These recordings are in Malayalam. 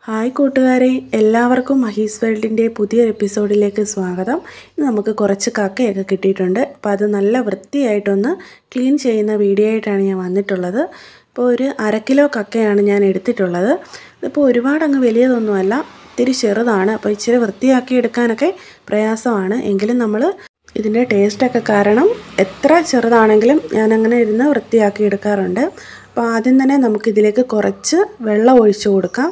ഹായ് കൂട്ടുകാരെ, എല്ലാവർക്കും മഹീസ് വേൾഡിൻ്റെ പുതിയൊരു എപ്പിസോഡിലേക്ക് സ്വാഗതം. ഇന്ന് നമുക്ക് കുറച്ച് കക്കയൊക്കെ കിട്ടിയിട്ടുണ്ട്. അപ്പോൾ അത് നല്ല വൃത്തിയായിട്ടൊന്ന് ക്ലീൻ ചെയ്യുന്ന വീഡിയോ ആയിട്ടാണ് ഞാൻ വന്നിട്ടുള്ളത്. ഇപ്പോൾ ഒരു 1/2 കിലോ കക്കയാണ് ഞാൻ എടുത്തിട്ടുള്ളത്. ഇതിപ്പോൾ ഒരുപാടങ്ങ് വലിയതൊന്നുമല്ല, ഇത്തിരി ചെറുതാണ്. അപ്പോൾ ഇച്ചിരി വൃത്തിയാക്കി എടുക്കാനൊക്കെ പ്രയാസമാണ്. എങ്കിലും നമ്മൾ ഇതിൻ്റെ ടേസ്റ്റൊക്കെ കാരണം എത്ര ചെറുതാണെങ്കിലും ഞാനങ്ങനെ ഇരുന്ന് വൃത്തിയാക്കി എടുക്കാറുണ്ട്. അപ്പോൾ ആദ്യം തന്നെ നമുക്കിതിലേക്ക് കുറച്ച് വെള്ളം ഒഴിച്ചു കൊടുക്കാം.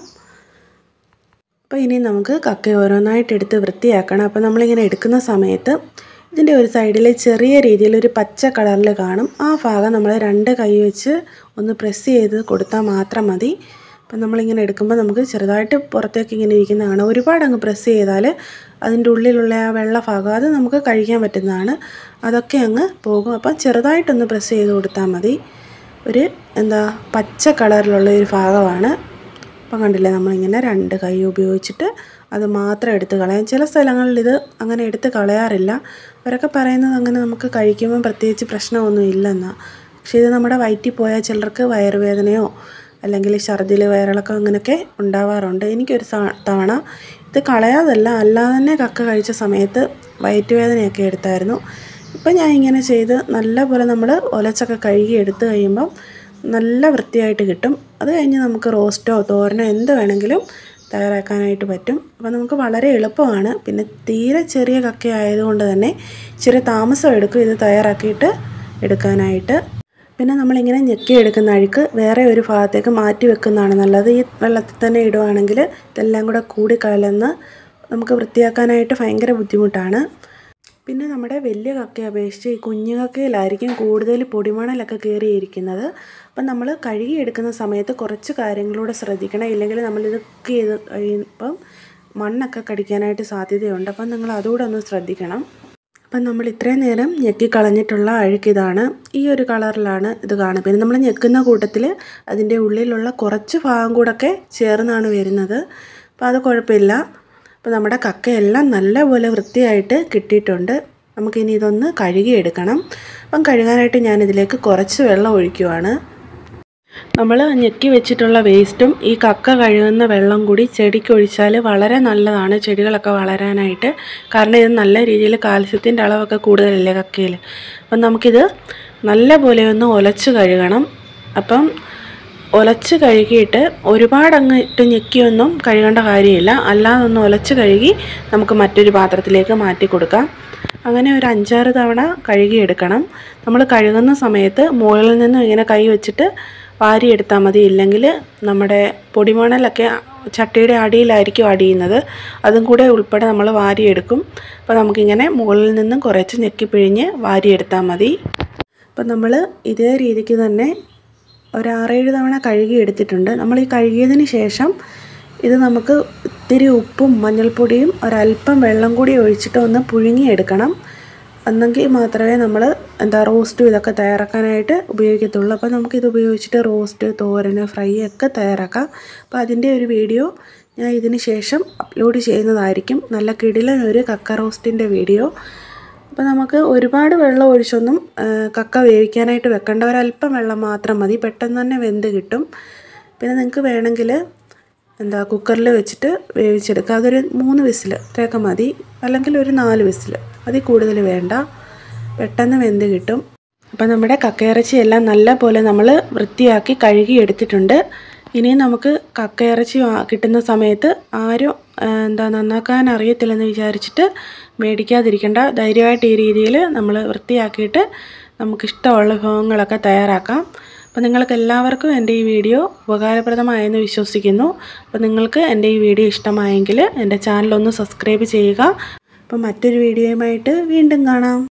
അപ്പോൾ ഇനി നമുക്ക് കക്ക ഓരോന്നായിട്ട് എടുത്ത് വൃത്തിയാക്കണം. അപ്പോൾ നമ്മളിങ്ങനെ എടുക്കുന്ന സമയത്ത് ഇതിൻ്റെ ഒരു സൈഡിൽ ചെറിയ രീതിയിലൊരു പച്ച കളറിൽ കാണും. ആ ഭാഗം നമ്മൾ 2 കൈ വെച്ച് ഒന്ന് പ്രസ് ചെയ്ത് കൊടുത്താൽ മാത്രം മതി. അപ്പോൾ നമ്മളിങ്ങനെ എടുക്കുമ്പോൾ നമുക്ക് ചെറുതായിട്ട് പുറത്തേക്ക് ഇങ്ങനെ ഇരിക്കുന്ന കാണാം. ഒരുപാട് അങ്ങ് പ്രസ് ചെയ്താൽ അതിൻ്റെ ഉള്ളിലുള്ള ആ വെള്ള ഭാഗം അത് നമുക്ക് കഴിക്കാൻ പറ്റുന്നതാണ്. അതൊക്കെ അങ്ങ് പോകും. അപ്പം ചെറുതായിട്ടൊന്ന് പ്രസ് ചെയ്ത് കൊടുത്താൽ മതി. ഒരു പച്ച കളറിലുള്ള ഒരു ഭാഗമാണ്. അപ്പം കണ്ടില്ലേ, നമ്മളിങ്ങനെ 2 കൈ ഉപയോഗിച്ചിട്ട് അത് മാത്രം എടുത്ത് കളയാം. ചില സ്ഥലങ്ങളിൽ ഇത് അങ്ങനെ എടുത്ത് കളയാറില്ല. അവരൊക്കെ പറയുന്നത് അങ്ങനെ നമുക്ക് കഴിക്കുമ്പോൾ പ്രത്യേകിച്ച് പ്രശ്നമൊന്നും ഇല്ലെന്നാണ്. പക്ഷേ ഇത് നമ്മുടെ വയറ്റിൽ പോയാൽ ചിലർക്ക് വയറുവേദനയോ അല്ലെങ്കിൽ ഛർദിൽ, വയറിളക്കം അങ്ങനെയൊക്കെ ഉണ്ടാവാറുണ്ട്. എനിക്കൊരു തവണ ഇത് കളയാതല്ല, അല്ലാതെ തന്നെ കക്ക കഴിച്ച സമയത്ത് വയറ്റുവേദനയൊക്കെ എടുത്തായിരുന്നു. ഇപ്പം ഞാൻ ഇങ്ങനെ ചെയ്ത് നല്ലപോലെ നമ്മൾ ഒലച്ചൊക്കെ കഴുകി എടുത്ത് കഴിയുമ്പം നല്ല വൃത്തിയായിട്ട് കിട്ടും. അത് കഴിഞ്ഞ് നമുക്ക് റോസ്റ്റോ തോരനോ എന്ത് വേണമെങ്കിലും തയ്യാറാക്കാനായിട്ട് പറ്റും. അപ്പോൾ നമുക്ക് വളരെ എളുപ്പമാണ്. പിന്നെ തീരെ ചെറിയ കക്ക ആയതുകൊണ്ട് തന്നെ ഇച്ചിരി താമസം എടുക്കും ഇത് തയ്യാറാക്കിയിട്ട് എടുക്കാനായിട്ട്. പിന്നെ നമ്മളിങ്ങനെ ഞെക്കി എടുക്കുന്ന അഴുക്ക് വേറെ ഒരു ഭാഗത്തേക്ക് മാറ്റി വെക്കുന്നതാണ് നല്ലത്. ഈ വെള്ളത്തിൽ തന്നെ ഇടുവാണെങ്കിൽ ഇതെല്ലാം കൂടെ കൂടി കലർന്ന് നമുക്ക് വൃത്തിയാക്കാനായിട്ട് ഭയങ്കര ബുദ്ധിമുട്ടാണ്. പിന്നെ നമ്മുടെ വലിയ കക്കയെ അപേക്ഷിച്ച് ഈ കുഞ്ഞു കക്കയിലായിരിക്കും കൂടുതൽ പൊടിമണലൊക്കെ കയറിയിരിക്കുന്നത്. അപ്പം നമ്മൾ കഴുകിയെടുക്കുന്ന സമയത്ത് കുറച്ച് കാര്യങ്ങളൂടെ ശ്രദ്ധിക്കണം. ഇല്ലെങ്കിൽ നമ്മളിത് കുക്ക് ചെയ്ത് കഴിയുമ്പം മണ്ണൊക്കെ കടിക്കാനായിട്ട് സാധ്യതയുണ്ട്. അപ്പം നിങ്ങൾ അതുകൂടെ ഒന്ന് ശ്രദ്ധിക്കണം. അപ്പം നമ്മൾ ഇത്രയും നേരം ഞെക്കി കളഞ്ഞിട്ടുള്ള അഴുക്കിതാണ്. ഈ ഒരു കളറിലാണ് ഇത് കാണുന്നത്. പിന്നെ നമ്മൾ ഞെക്കുന്ന കൂട്ടത്തിൽ അതിൻ്റെ ഉള്ളിലുള്ള കുറച്ച് ഭാഗം കൂടെയൊക്കെ ചേർന്നാണ് വരുന്നത്. അപ്പോൾ അത് കുഴപ്പമില്ല. അപ്പോൾ നമ്മുടെ കക്കയെല്ലാം നല്ലപോലെ വൃത്തിയായിട്ട് കിട്ടിയിട്ടുണ്ട്. നമുക്കിനി ഇതൊന്ന് കഴുകിയെടുക്കണം. അപ്പം കഴുകാനായിട്ട് ഞാനിതിലേക്ക് കുറച്ച് വെള്ളം ഒഴിക്കുവാണ്. നമ്മൾ ഞെക്കി വെച്ചിട്ടുള്ള വേസ്റ്റും ഈ കക്ക കഴുകുന്ന വെള്ളം കൂടി ചെടിക്ക് ഒഴിച്ചാൽ വളരെ നല്ലതാണ്, ചെടികളൊക്കെ വളരാനായിട്ട്. കാരണം ഇത് നല്ല രീതിയിൽ കാൽസ്യത്തിൻ്റെ അളവൊക്കെ കൂടുതലല്ലേ കക്കയിൽ. അപ്പം നമുക്കിത് നല്ലപോലെ ഒന്ന് ഒലച്ച് കഴുകണം. അപ്പം ഒലച്ച് കഴുകിയിട്ട് ഒരുപാട് അങ്ങ് ഇട്ട് ഞെക്കിയൊന്നും കഴുകേണ്ട കാര്യമില്ല. അല്ലാതെ ഒന്ന് ഒലച്ച് കഴുകി നമുക്ക് മറ്റൊരു പാത്രത്തിലേക്ക് മാറ്റി കൊടുക്കാം. അങ്ങനെ ഒരു 5-6 തവണ കഴുകിയെടുക്കണം. നമ്മൾ കഴുകുന്ന സമയത്ത് മുകളിൽ നിന്നും ഇങ്ങനെ കൈ വെച്ചിട്ട് വാരിയെടുത്താൽ മതി. ഇല്ലെങ്കിൽ നമ്മുടെ പൊടിമണലൊക്കെ ചട്ടിയുടെ അടിയിലായിരിക്കും അടിയുന്നത്. അതും കൂടെ ഉൾപ്പെടെ നമ്മൾ വാരിയെടുക്കും. അപ്പോൾ നമുക്കിങ്ങനെ മുകളിൽ നിന്നും കുറച്ച് ഞെക്കി പിഴിഞ്ഞ് വാരിയെടുത്താൽ മതി. അപ്പോൾ നമ്മൾ ഇതേ രീതിക്ക് തന്നെ ഒരു 6-7 തവണ കഴുകി എടുത്തിട്ടുണ്ട്. നമ്മൾ ഈ കഴുകിയതിന് ശേഷം ഇത് നമുക്ക് ഇത്തിരി ഉപ്പും മഞ്ഞൾപ്പൊടിയും ഒരല്പം വെള്ളം കൂടി ഒഴിച്ചിട്ട് ഒന്ന് പുഴുങ്ങിയെടുക്കണം. എന്നെങ്കിൽ മാത്രമേ നമ്മൾ റോസ്റ്റും ഇതൊക്കെ തയ്യാറാക്കാനായിട്ട് ഉപയോഗിക്കത്തുള്ളൂ. അപ്പോൾ നമുക്കിത് ഉപയോഗിച്ചിട്ട് റോസ്റ്റ്, തോരന്, ഫ്രൈ ഒക്കെ തയ്യാറാക്കാം. അപ്പോൾ അതിൻ്റെ ഒരു വീഡിയോ ഞാൻ ഇതിന് ശേഷം അപ്ലോഡ് ചെയ്യുന്നതായിരിക്കും. നല്ല കിടിലൻ ഒരു കക്ക റോസ്റ്റിൻ്റെ വീഡിയോ. അപ്പോൾ നമുക്ക് ഒരുപാട് വെള്ളം ഒഴിച്ചൊന്നും കക്ക വേവിക്കാനായിട്ട് വെക്കേണ്ട. ഒരല്പം വെള്ളം മാത്രം മതി, പെട്ടെന്ന് തന്നെ വെന്ത് കിട്ടും. പിന്നെ നിങ്ങൾക്ക് വേണമെങ്കിൽ കുക്കറിൽ വെച്ചിട്ട് വേവിച്ചെടുക്കുക. അതൊരു 3 വിസിൽ ഇത്രയൊക്കെ മതി, അല്ലെങ്കിൽ ഒരു 4 വിസിൽ, അതിൽ കൂടുതൽ വേണ്ട, പെട്ടെന്ന് വെന്ത് കിട്ടും. അപ്പോൾ നമ്മുടെ കക്കയിറച്ചി എല്ലാം നല്ല പോലെ നമ്മൾ വൃത്തിയാക്കി കഴുകി എടുത്തിട്ടുണ്ട്. ഇനി നമുക്ക് കക്കയിറച്ചി കിട്ടുന്ന സമയത്ത് ആരും നന്നാക്കാൻ അറിയത്തില്ലെന്ന് വിചാരിച്ചിട്ട് മേടിക്കാതിരിക്കേണ്ട. ധൈര്യമായിട്ട് ഈ രീതിയിൽ നമ്മൾ വൃത്തിയാക്കിയിട്ട് നമുക്കിഷ്ടമുള്ള വിഭവങ്ങളൊക്കെ തയ്യാറാക്കാം. അപ്പോൾ നിങ്ങൾക്ക് എല്ലാവർക്കും എൻ്റെ ഈ വീഡിയോ ഉപകാരപ്രദമായെന്ന് വിശ്വസിക്കുന്നു. അപ്പോൾ നിങ്ങൾക്ക് എൻ്റെ ഈ വീഡിയോ ഇഷ്ടമായെങ്കിൽ എൻ്റെ ചാനലൊന്ന് സബ്സ്ക്രൈബ് ചെയ്യുക. അപ്പോൾ മറ്റൊരു വീഡിയോയുമായിട്ട് വീണ്ടും കാണാം.